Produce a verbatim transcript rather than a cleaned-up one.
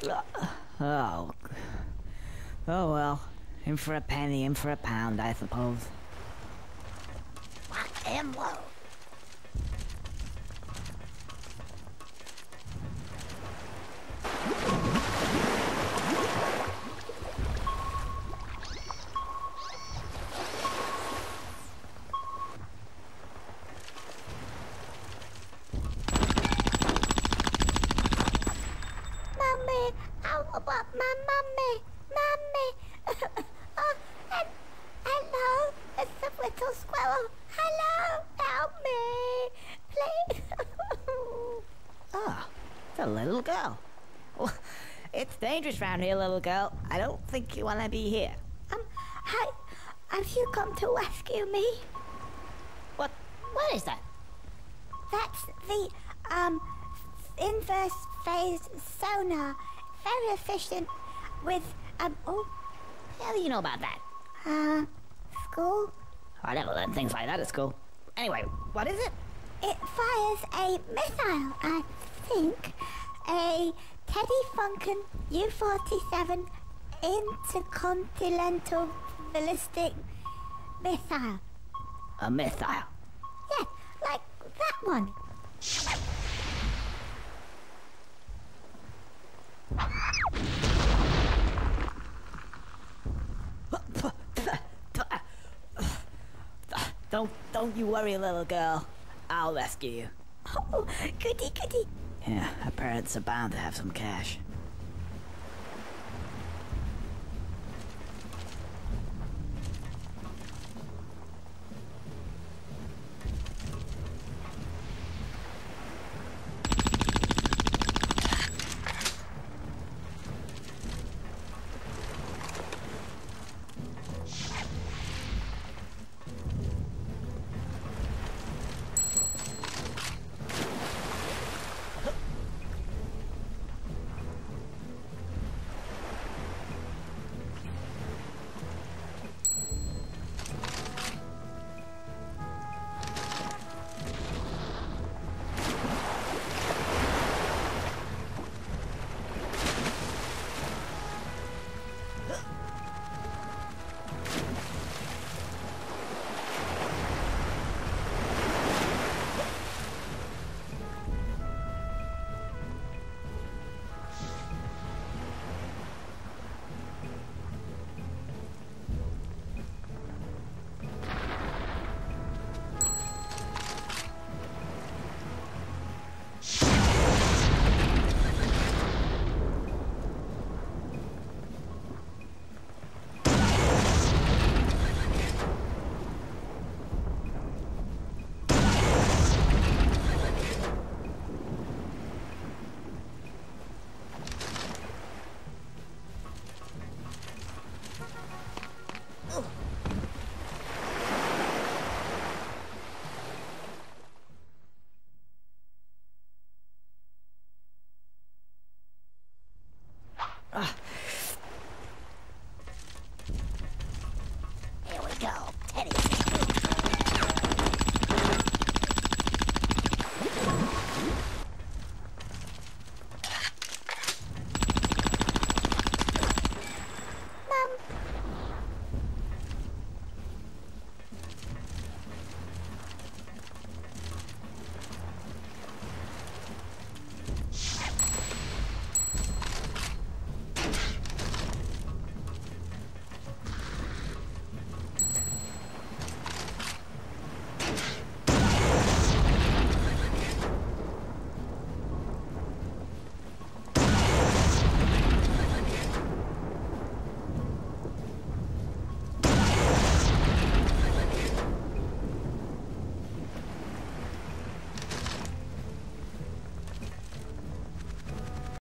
Oh. Oh well. In for a penny, in for a pound, I suppose. Whack him low. Mummy, I want my mummy, mummy. Oh, and, hello, it's the little squirrel. Hello, help me, please. Ah, it's a little girl. Well, it's dangerous round here, little girl. I don't think you want to be here. Um, hi, have you come to rescue me? What? What is that? That's the, um, inverse phase sonar. Very efficient with, um, oh, How do you know about that? uh, school. I never learned things like that at school. Anyway, what is it? It fires a missile, I think. A Teddy Funkin U forty-seven intercontinental ballistic missile. A missile. Yeah, like that one. Don't, don't you worry, little girl. I'll rescue you. Oh, goody goody. Yeah, her parents are bound to have some cash.